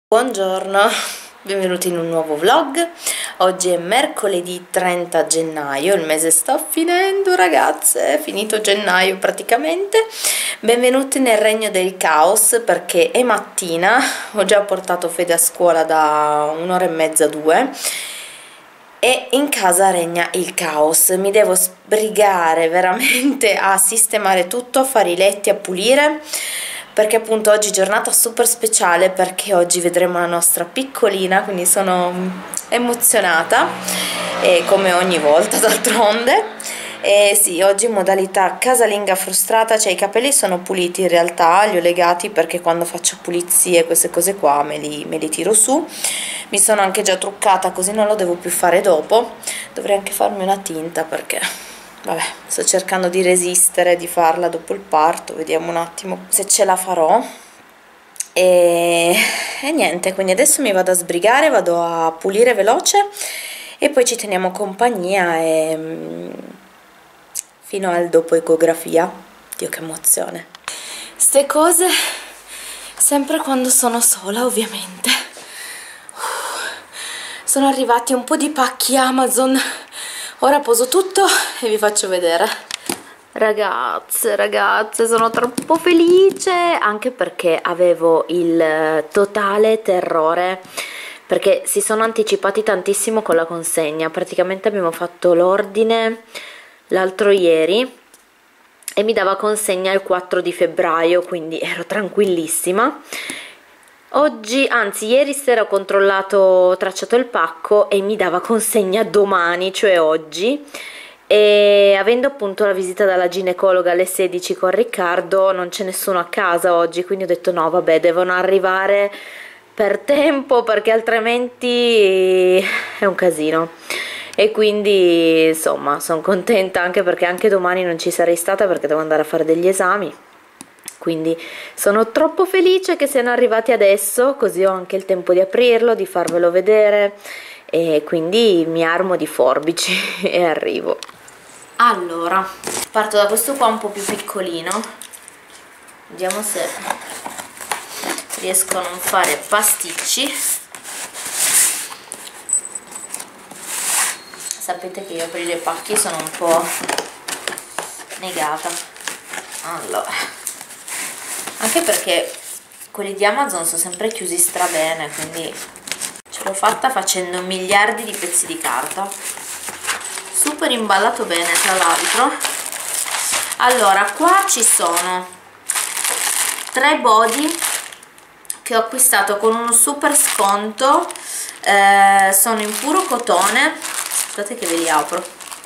Buongiorno, benvenuti in un nuovo vlog. Oggi è mercoledì 30 gennaio, il mese sta finendo ragazze, è finito gennaio praticamente. Benvenuti nel regno del caos perché è mattina, ho già portato Fede a scuola da un'ora e mezza, due, e in casa regna il caos. Mi devo sbrigare veramente a sistemare tutto, a fare i letti, a pulire, perché appunto oggi è giornata super speciale, perché oggi vedremo la nostra piccolina, quindi sono emozionata, e come ogni volta d'altronde. E sì, oggi in modalità casalinga frustrata, cioè i capelli sono puliti in realtà, li ho legati perché quando faccio pulizie queste cose qua me li tiro su. Mi sono anche già truccata, così non lo devo più fare dopo. Dovrei anche farmi una tinta perché vabbè, sto cercando di resistere, di farla dopo il parto, vediamo un attimo se ce la farò. E niente, quindi adesso mi vado a sbrigare, vado a pulire veloce e poi ci teniamo compagnia fino al dopo ecografia. Dio, che emozione. Ste cose sempre quando sono sola, ovviamente. Sono arrivati un po' di pacchi Amazon. Ora poso tutto e vi faccio vedere. Ragazze, sono troppo felice, anche perché avevo il totale terrore, perché si sono anticipati tantissimo con la consegna. Praticamente abbiamo fatto l'ordine l'altro ieri e mi dava consegna il 4 di febbraio, quindi ero tranquillissima. Oggi, anzi ieri sera ho controllato, tracciato il pacco e mi dava consegna domani, cioè oggi, e avendo appunto la visita dalla ginecologa alle 16 con Riccardo non c'è nessuno a casa oggi, quindi ho detto no vabbè, devono arrivare per tempo perché altrimenti è un casino. E quindi insomma sono contenta, anche perché anche domani non ci sarei stata perché devo andare a fare degli esami. Quindi sono troppo felice che siano arrivati adesso, così ho anche il tempo di aprirlo, di farvelo vedere, e quindi mi armo di forbici e arrivo. Allora, parto da questo qua un po' più piccolino, vediamo se riesco a non fare pasticci. Sapete che io per i pacchi sono un po' negata. Allora, anche perché quelli di Amazon sono sempre chiusi strabene, quindi ce l'ho fatta facendo miliardi di pezzi di carta. Super imballato bene, tra l'altro. Allora, qua ci sono 3 body che ho acquistato con un super sconto, sono in puro cotone. Aspettate che ve li apro.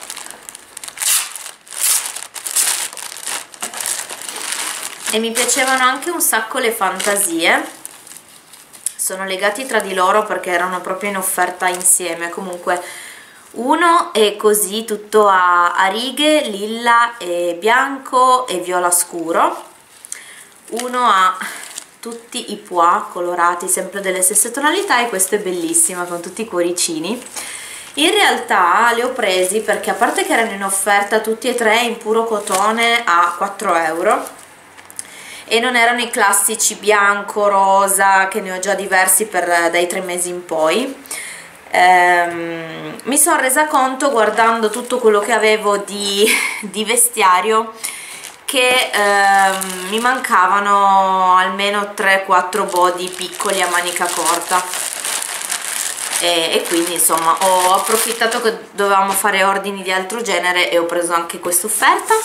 E mi piacevano anche un sacco le fantasie, sono legati tra di loro perché erano proprio in offerta insieme. Comunque uno è così tutto a righe, lilla e bianco e viola scuro, uno ha tutti i pois colorati sempre delle stesse tonalità, e questo è bellissimo con tutti i cuoricini. In realtà li ho presi perché, a parte che erano in offerta tutti e 3 in puro cotone a 4 euro, e non erano i classici bianco, rosa, che ne ho già diversi dai 3 mesi in poi. Mi sono resa conto, guardando tutto quello che avevo di vestiario, che mi mancavano almeno 3-4 body piccoli a manica corta, e quindi insomma ho approfittato che dovevamo fare ordini di altro genere e ho preso anche questa offerta.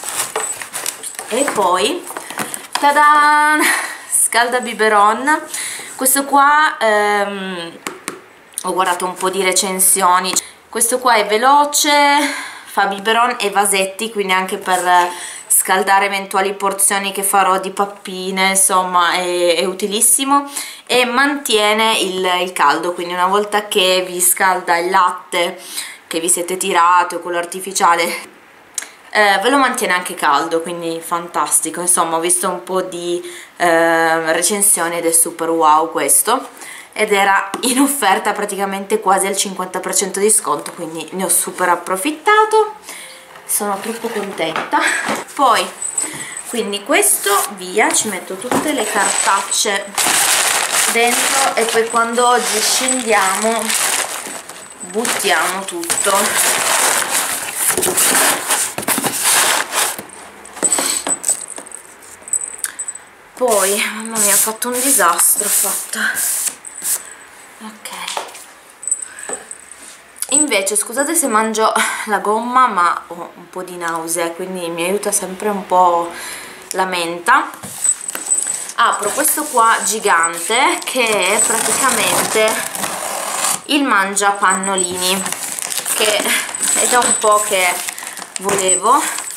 E poi tada, scalda biberon. Questo qua ho guardato un po' di recensioni, questo qua è veloce, fa biberon e vasetti, quindi anche per scaldare eventuali porzioni che farò di pappine, insomma è utilissimo, e mantiene il caldo, quindi una volta che vi scalda il latte che vi siete tirati o quello artificiale, ve lo mantiene anche caldo, quindi fantastico. Insomma, ho visto un po' di recensioni ed è super wow questo, ed era in offerta praticamente quasi al 50% di sconto, quindi ne ho super approfittato, sono troppo contenta. Poi, quindi questo via, ci metto tutte le cartacce dentro e poi quando oggi scendiamo buttiamo tutto. Poi, mamma mia, ho fatto un disastro, ok. Invece scusate se mangio la gomma, ma ho un po' di nausea, quindi mi aiuta sempre un po' la menta. Apro questo qua gigante che è praticamente il mangiapannolini, che è da un po' che volevo,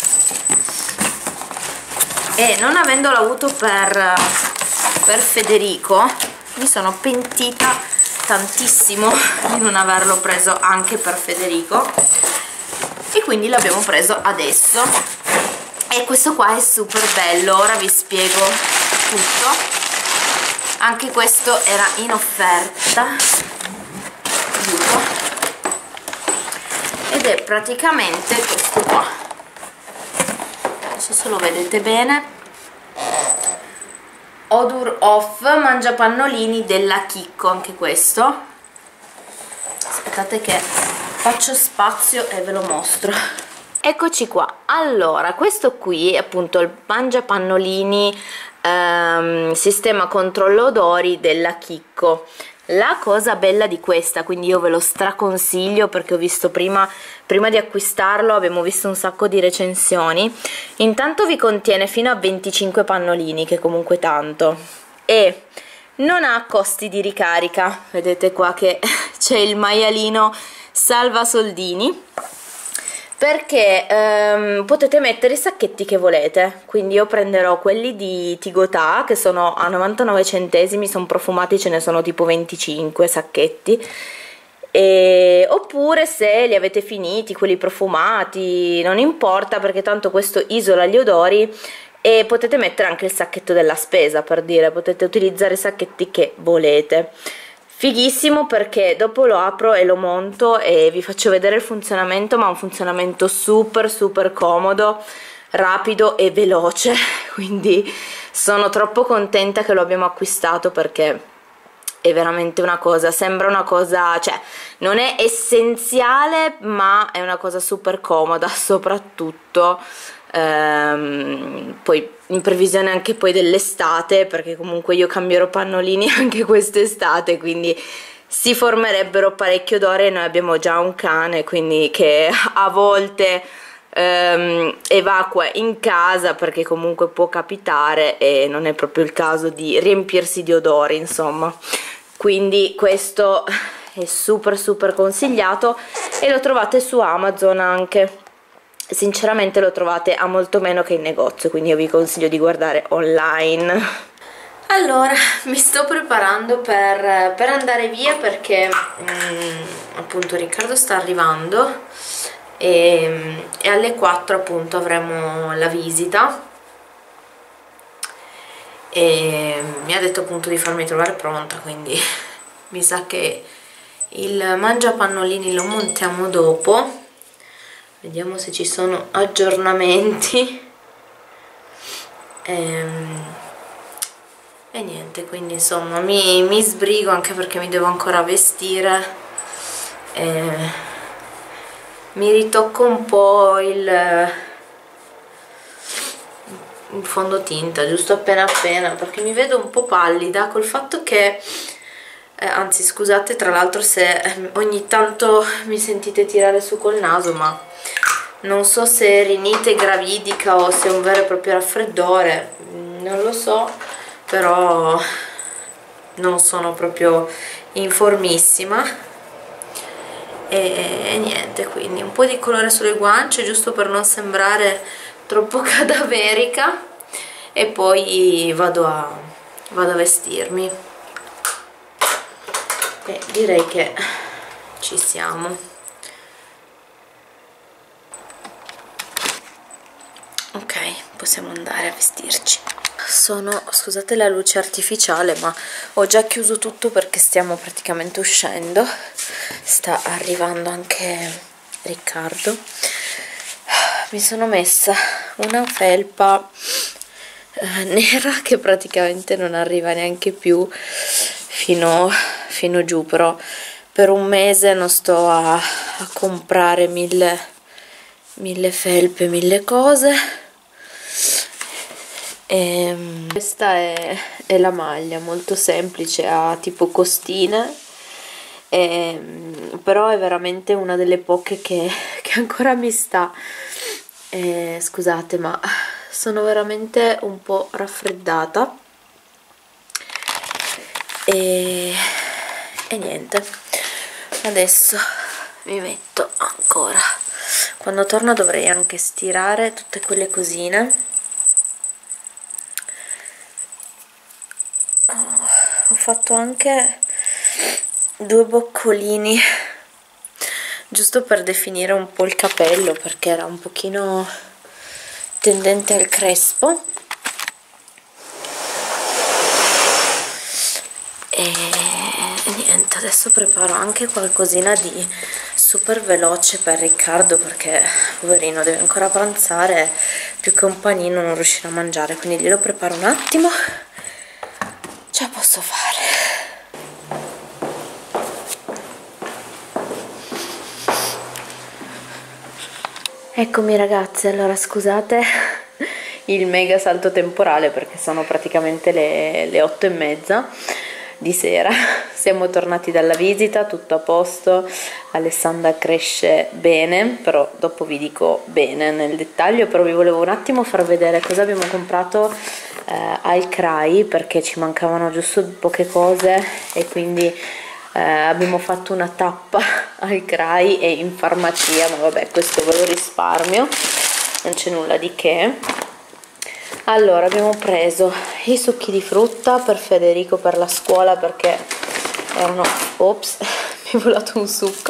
e non avendolo avuto per Federico mi sono pentita tantissimo di non averlo preso anche per Federico, e quindi l'abbiamo preso adesso. E questo qua è super bello, ora vi spiego tutto. Anche questo era in offerta, ed è praticamente questo qua, non so se lo vedete bene, Odor Off mangiapannolini della Chicco. Anche questo, aspettate che faccio spazio e ve lo mostro. Eccoci qua. Allora, questo qui è appunto il mangiapannolini sistema controllo odori della Chicco. La cosa bella di questa, quindi io ve lo straconsiglio perché ho visto prima di acquistarlo, abbiamo visto un sacco di recensioni. Intanto vi contiene fino a 25 pannolini, che comunque tanto, e non ha costi di ricarica. Vedete qua che c'è il maialino salva soldini, perché potete mettere i sacchetti che volete. Quindi io prenderò quelli di Tigotà, che sono a 99 centesimi, sono profumati, ce ne sono tipo 25 sacchetti, oppure se li avete finiti quelli profumati non importa, perché tanto questo isola gli odori, e potete mettere anche il sacchetto della spesa, per dire, potete utilizzare i sacchetti che volete. Fighissimo, perché dopo lo apro e lo monto e vi faccio vedere il funzionamento, ma un funzionamento super comodo, rapido e veloce, quindi sono troppo contenta che lo abbiamo acquistato, perché è veramente una cosa, sembra una cosa, cioè non è essenziale, ma è una cosa super comoda, soprattutto poi in previsione anche poi dell'estate, perché comunque io cambierò pannolini anche quest'estate, quindi si formerebbero parecchio odore. Noi abbiamo già un cane, quindi, che a volte evacua in casa, perché comunque può capitare e non è proprio il caso di riempirsi di odori, insomma. Quindi questo è super consigliato, e lo trovate su Amazon anche. Sinceramente lo trovate a molto meno che in negozio, quindi io vi consiglio di guardare online. Allora, mi sto preparando per andare via, perché appunto Riccardo sta arrivando e alle 4 appunto avremo la visita, e mi ha detto appunto di farmi trovare pronta, quindi mi sa che il mangiapannolini lo montiamo dopo. Vediamo se ci sono aggiornamenti, e niente, quindi insomma mi sbrigo, anche perché mi devo ancora vestire, mi ritocco un po' il fondotinta, giusto appena perché mi vedo un po' pallida, col fatto che anzi scusate tra l'altro se ogni tanto mi sentite tirare su col naso, ma non so se è rinite gravidica o se è un vero e proprio raffreddore, non lo so, però non sono proprio informissima, e niente, quindi un po' di colore sulle guance, giusto per non sembrare troppo cadaverica, e poi vado a vestirmi, e direi che ci siamo. Ok, possiamo andare a vestirci. Scusate la luce artificiale, ma ho già chiuso tutto perché stiamo praticamente uscendo. Sta arrivando anche Riccardo. Mi sono messa una felpa nera che praticamente non arriva neanche più, fino giù, però per un mese non sto a comprare mille felpe, mille cose. E questa è la maglia, molto semplice, ha tipo costine, però è veramente una delle poche che ancora mi sta. Scusate, ma sono veramente un po' raffreddata e niente, adesso mi metto ancora. Quando torno dovrei anche stirare tutte quelle cosine. Ho fatto anche 2 boccolini giusto per definire un po' il capello, perché era un pochino tendente al crespo. E niente, adesso preparo anche qualcosina di super veloce per Riccardo, perché poverino deve ancora pranzare, più che un panino non riuscirà a mangiare, quindi glielo preparo un attimo, ce la posso fare. Eccomi ragazze, allora scusate il mega salto temporale, perché sono praticamente le 8:30 di sera. Siamo tornati dalla visita, tutto a posto, Alessandra cresce bene, però dopo vi dico bene nel dettaglio. Però vi volevo un attimo far vedere cosa abbiamo comprato al CRAI, perché ci mancavano giusto poche cose e quindi abbiamo fatto una tappa al CRAI e in farmacia, ma vabbè, questo ve lo risparmio, non c'è nulla di che. Allora, abbiamo preso i succhi di frutta per Federico per la scuola, perché erano, ops, mi è volato un succo,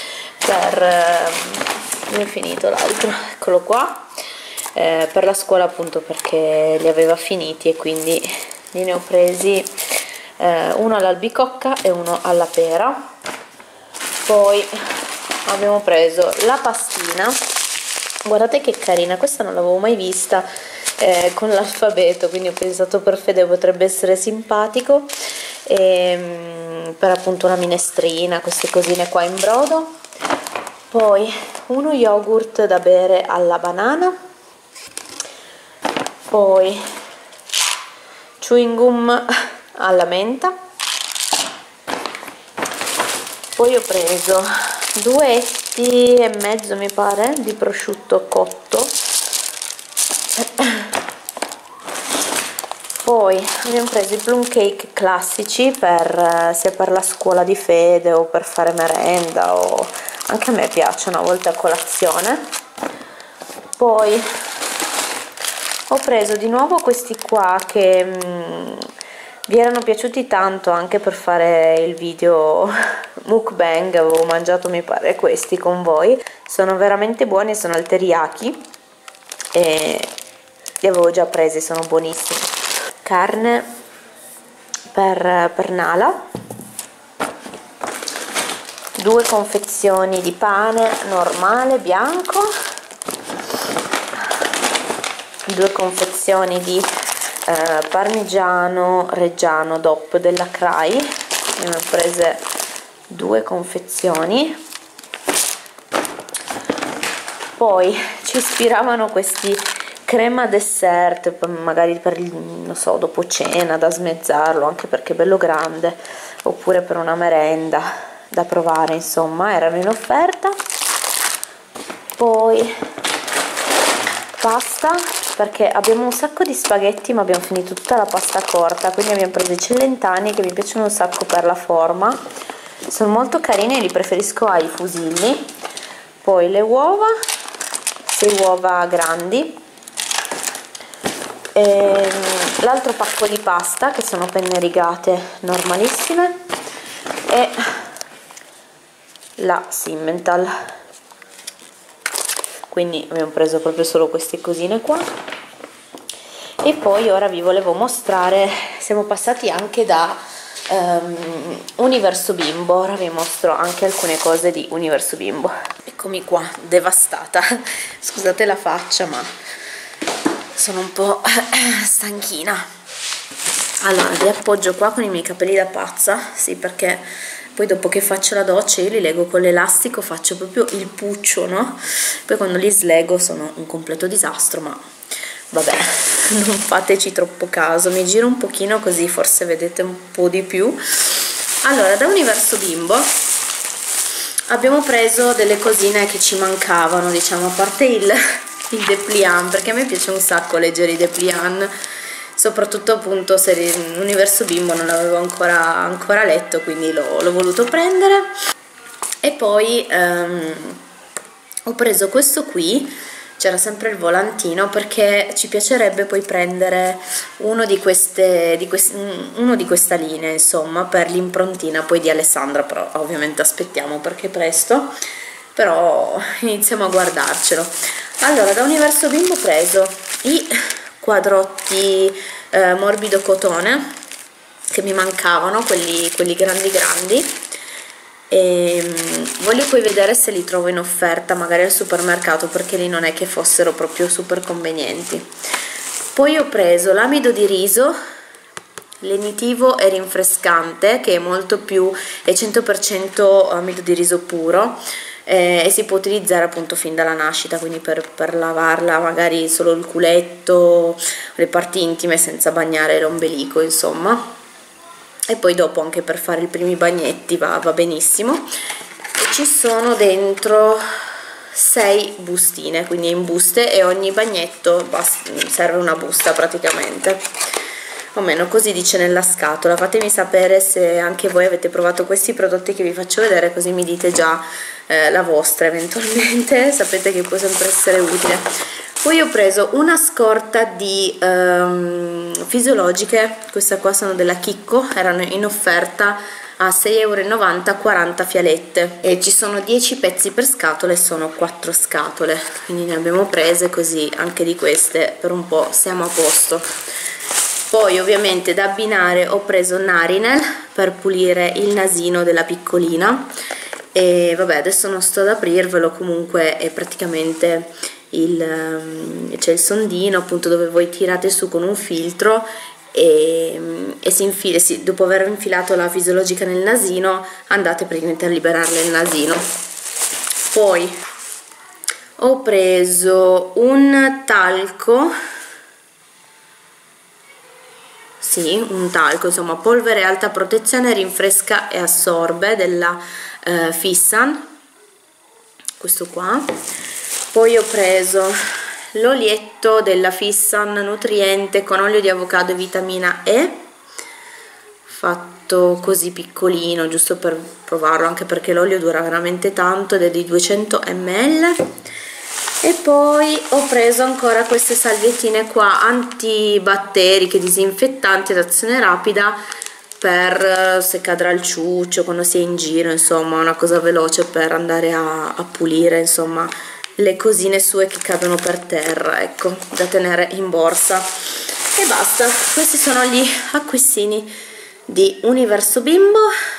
dove è finito l'altro? Eccolo qua, per la scuola, appunto perché li aveva finiti e quindi ne ho presi uno all'albicocca e uno alla pera. Poi abbiamo preso la pastina, guardate che carina, questa non l'avevo mai vista, con l'alfabeto, quindi ho pensato per Fede potrebbe essere simpatico, per appunto una minestrina, queste cosine qua in brodo. Poi uno yogurt da bere alla banana, poi chewing gum alla menta, poi ho preso 2,5 etti mi pare di prosciutto cotto. Poi abbiamo preso i plum cake classici sia per la scuola di Fede o per fare merenda, o anche a me piacciono a volte a colazione. Poi ho preso di nuovo questi qua che vi erano piaciuti tanto anche per fare il video mukbang, avevo mangiato mi pare questi con voi, sono veramente buoni, sono al teriyaki e li avevo già presi, sono buonissimi. Carne per Nala, 2 confezioni di pane normale bianco, 2 confezioni di parmigiano reggiano DOP della CRAI, ne ho prese 2 confezioni. Poi ci ispiravano questi crema dessert, magari per il, non so, dopo cena, da smezzarlo, anche perché è bello grande, oppure per una merenda da provare, insomma, erano in offerta. Poi pasta, perché abbiamo un sacco di spaghetti ma abbiamo finito tutta la pasta corta, quindi abbiamo preso i Celentani che mi piacciono un sacco per la forma, sono molto carini e li preferisco ai fusilli. Poi le uova, 6 uova grandi, l'altro pacco di pasta che sono penne rigate normalissime e la Simmental, quindi abbiamo preso proprio solo queste cosine qua. E poi ora vi volevo mostrare, siamo passati anche da Universo Bimbo, ora vi mostro anche alcune cose di Universo Bimbo. Eccomi qua, devastata, scusate la faccia ma sono un po' stanchina. Allora li appoggio qua con i miei capelli da pazza, sì, perché poi dopo che faccio la doccia io li lego con l'elastico, faccio proprio il puccio, no? Poi quando li slego sono un completo disastro, ma vabbè, non fateci troppo caso, mi giro un pochino così forse vedete un po' di più. Allora, da Universo Bimbo abbiamo preso delle cosine che ci mancavano, diciamo, a parte il dépliant, perché a me piace un sacco leggere i dépliant, soprattutto appunto se l'Universo Bimbo non l'avevo ancora letto, quindi l'ho voluto prendere. E poi ho preso questo qui, c'era sempre il volantino, perché ci piacerebbe poi prendere uno di questa linea, insomma, per l'improntina poi di Alessandra, però ovviamente aspettiamo perché è presto, però iniziamo a guardarcelo. Allora, da Universo Bimbo ho preso i quadrotti morbido cotone che mi mancavano, quelli grandi, e voglio poi vedere se li trovo in offerta magari al supermercato, perché lì non è che fossero proprio super convenienti. Poi ho preso l'amido di riso lenitivo e rinfrescante, che è molto più, è 100% amido di riso puro, e si può utilizzare appunto fin dalla nascita, quindi per lavarla magari solo il culetto, le parti intime senza bagnare l'ombelico, insomma. E poi dopo anche per fare i primi bagnetti va benissimo. E ci sono dentro 6 bustine, quindi in buste, e ogni bagnetto serve una busta praticamente, o meno così dice nella scatola. Fatemi sapere se anche voi avete provato questi prodotti che vi faccio vedere, così mi dite già la vostra eventualmente, sapete che può sempre essere utile. Poi ho preso una scorta di fisiologiche, queste qua sono della Chicco, erano in offerta a 6,90 €, 40 fialette, e ci sono 10 pezzi per scatola e sono 4 scatole, quindi ne abbiamo prese, così anche di queste per un po' siamo a posto. Poi ovviamente da abbinare ho preso Narinel per pulire il nasino della piccolina, e vabbè adesso non sto ad aprirvelo, comunque è praticamente c'è il sondino appunto dove voi tirate su con un filtro e si infila, dopo aver infilato la fisiologica nel nasino andate praticamente a liberarle il nasino. Poi ho preso un talco, sì, un talco, insomma, polvere alta protezione, rinfresca e assorbe, della Fissan, questo qua. Poi ho preso l'olietto della Fissan nutriente con olio di avocado e vitamina E, fatto così piccolino, giusto per provarlo, anche perché l'olio dura veramente tanto ed è di 200 ml. E poi ho preso ancora queste salviettine qua antibatteriche, disinfettanti ad azione rapida, per se cadrà il ciuccio quando si è in giro, insomma una cosa veloce per andare a pulire, insomma, le cosine sue che cadono per terra, ecco, da tenere in borsa. E basta, questi sono gli acquistini di Universo Bimbo.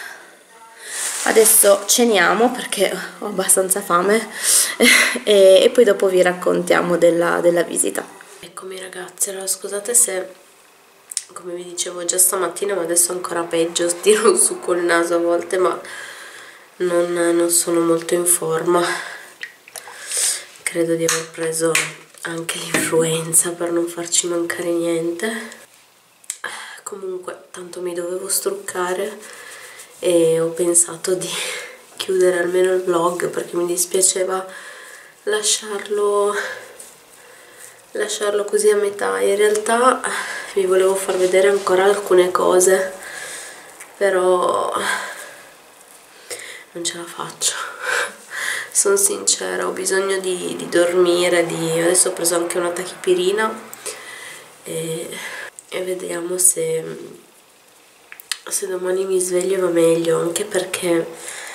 Adesso ceniamo perché ho abbastanza fame e poi dopo vi raccontiamo della visita. Eccomi ragazzi, allora scusate se, come vi dicevo già stamattina, ma adesso ancora peggio, tiro su col naso a volte, ma non sono molto in forma. Credo di aver preso anche l'influenza per non farci mancare niente. Comunque tanto mi dovevo struccare e ho pensato di chiudere almeno il vlog, perché mi dispiaceva lasciarlo così a metà. In realtà vi volevo far vedere ancora alcune cose, però non ce la faccio. Sono sincera, ho bisogno di dormire, adesso ho preso anche una tachipirina e vediamo se domani mi sveglio e va meglio, anche perché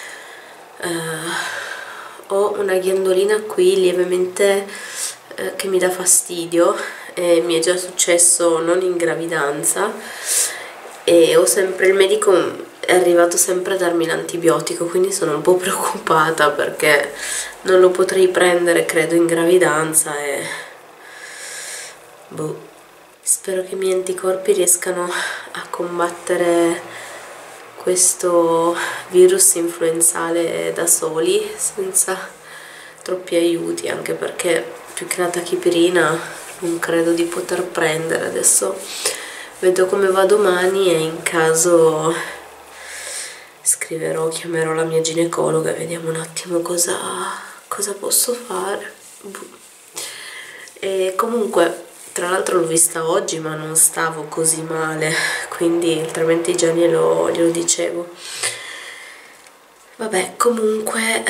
ho una ghiandolina qui lievemente che mi dà fastidio, e mi è già successo non in gravidanza, e ho sempre, il medico è arrivato sempre a darmi l'antibiotico, quindi sono un po' preoccupata perché non lo potrei prendere credo in gravidanza e boh, Spero che i miei anticorpi riescano a combattere questo virus influenzale da soli, senza troppi aiuti, anche perché più che la tachipirina non credo di poter prendere. Adesso vedo come va domani e in caso scriverò, chiamerò la mia ginecologa e vediamo un attimo cosa posso fare. E comunque, tra l'altro l'ho vista oggi, ma non stavo così male, quindi altrimenti già glielo dicevo. Vabbè, comunque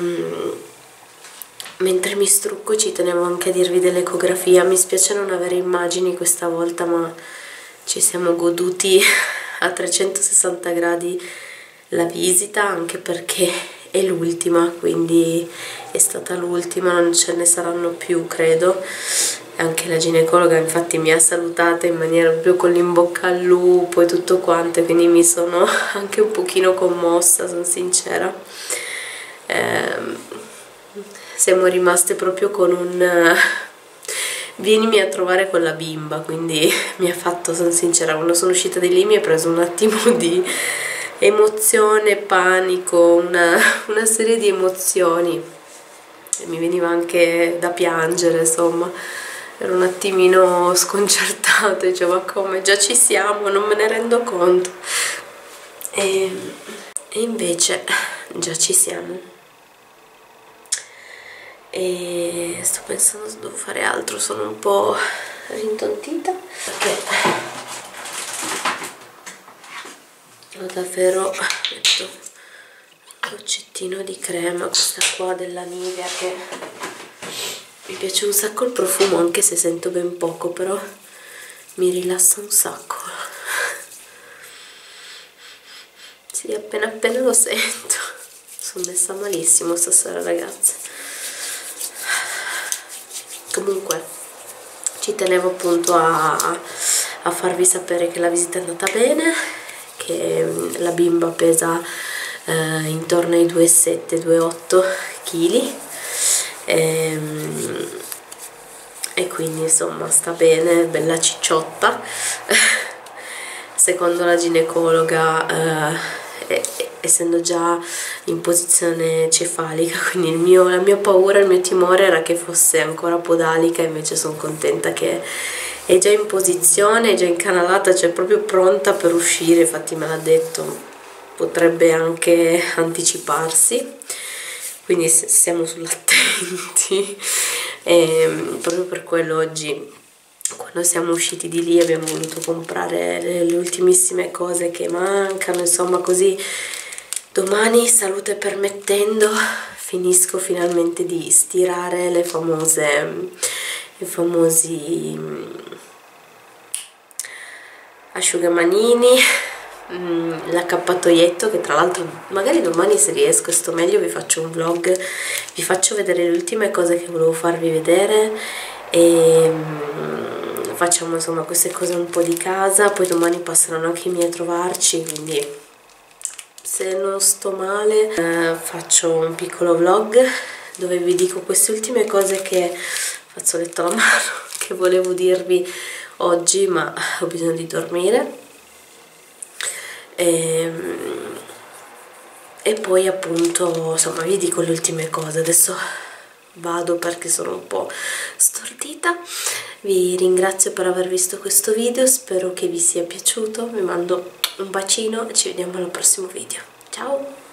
mentre mi strucco ci tenevo anche a dirvi dell'ecografia. Mi spiace non avere immagini questa volta, ma ci siamo goduti a 360 gradi la visita, anche perché è l'ultima, quindi è stata l'ultima, non ce ne saranno più, credo. Anche la ginecologa infatti mi ha salutata in maniera proprio con l'in bocca al lupo e tutto quanto, quindi mi sono anche un pochino commossa, sono sincera. Siamo rimaste proprio con un vienimi a trovare con la bimba, quindi mi ha fatto, sono sincera, quando sono uscita di lì mi ha preso un attimo di emozione, panico, una serie di emozioni, e mi veniva anche da piangere, insomma. Ero un attimino sconcertata, dicevo: ma come, già ci siamo, non me ne rendo conto. E invece già ci siamo. E sto pensando se devo fare altro, sono un po' rintontita perché ho davvero metto un goccettino di crema, questa qua della Nivea, che mi piace un sacco il profumo, anche se sento ben poco, però mi rilassa un sacco. Sì, appena lo sento. Sono messa malissimo stasera, ragazze. Comunque ci tenevo appunto a farvi sapere che la visita è andata bene, che la bimba pesa intorno ai 2,7-2,8 kg. E quindi insomma sta bene, bella cicciotta. Secondo la ginecologa, essendo già in posizione cefalica, quindi la mia paura, il mio timore era che fosse ancora podalica, invece sono contenta che è già in posizione, è già incanalata, cioè proprio pronta per uscire. Infatti me l'ha detto, potrebbe anche anticiparsi, quindi siamo sull'attenti. E proprio per quello oggi, quando siamo usciti di lì, abbiamo voluto comprare le ultimissime cose che mancano, insomma, così domani, salute permettendo, finisco finalmente di stirare i famosi asciugamanini, l'accappatoietto, che tra l'altro magari domani, se riesco e sto meglio, vi faccio un vlog, vi faccio vedere le ultime cose che volevo farvi vedere, e facciamo insomma queste cose un po' di casa. Poi domani passeranno anche i miei a trovarci, quindi se non sto male faccio un piccolo vlog dove vi dico queste ultime cose, che fazzoletto alla mano, che volevo dirvi oggi, ma ho bisogno di dormire. E poi appunto, insomma, vi dico le ultime cose. Adesso vado perché sono un po' stordita. Vi ringrazio per aver visto questo video, spero che vi sia piaciuto, vi mando un bacino e ci vediamo al prossimo video. Ciao!